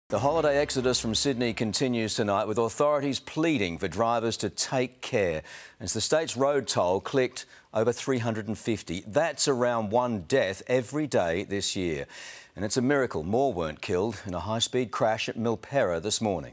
The holiday exodus from Sydney continues tonight, with authorities pleading for drivers to take care as the state's road toll clicked over 350. That's around one death every day this year. And it's a miracle more weren't killed in a high-speed crash at Milperra this morning.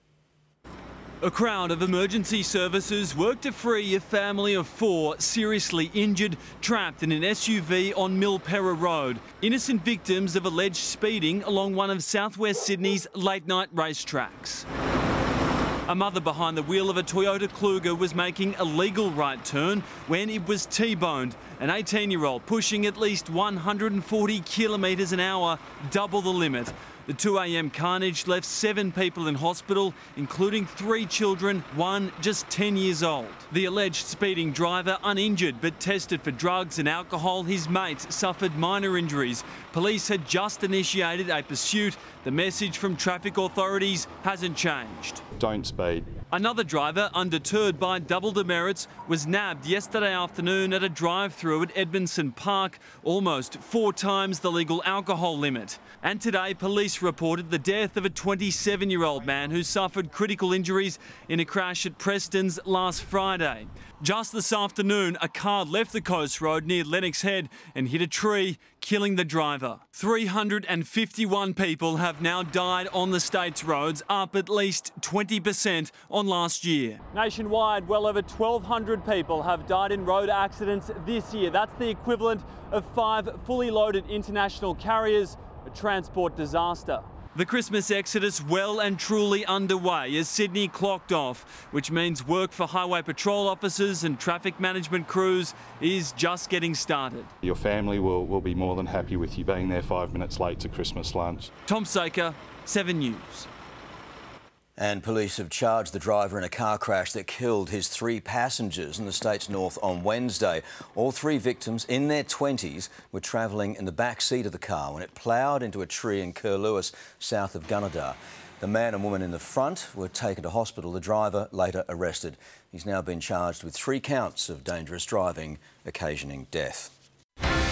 A crowd of emergency services worked to free a family of four seriously injured, trapped in an SUV on Milperra Road. Innocent victims of alleged speeding along one of southwest Sydney's late-night racetracks. A mother behind the wheel of a Toyota Kluger was making a legal right turn when it was T-boned. An 18-year-old pushing at least 140 kilometres an hour, double the limit. The 2 a.m. carnage left 7 people in hospital, including 3 children, one just 10 years old. The alleged speeding driver uninjured but tested for drugs and alcohol. His mates suffered minor injuries. Police had just initiated a pursuit. The message from traffic authorities hasn't changed. Don't speed. Another driver, undeterred by double demerits, was nabbed yesterday afternoon at a drive-through at Edmondson Park, almost 4 times the legal alcohol limit. And today, police reported the death of a 27-year-old man who suffered critical injuries in a crash at Preston's last Friday. Just this afternoon, a car left the Coast Road near Lennox Head and hit a tree, killing the driver. 351 people have now died on the state's roads, up at least 20% on last year. Nationwide, well over 1,200 people have died in road accidents this year. That's the equivalent of 5 fully loaded international carriers, a transport disaster. The Christmas exodus well and truly underway as Sydney clocked off, which means work for highway patrol officers and traffic management crews is just getting started. Your family will be more than happy with you being there 5 minutes late to Christmas lunch. Tom Saker, 7 News. And police have charged the driver in a car crash that killed his 3 passengers in the state's north on Wednesday. All 3 victims, in their 20s, were travelling in the back seat of the car when it ploughed into a tree in Curlewis, south of Gunnedah. The man and woman in the front were taken to hospital. The driver later arrested. He's now been charged with 3 counts of dangerous driving, occasioning death.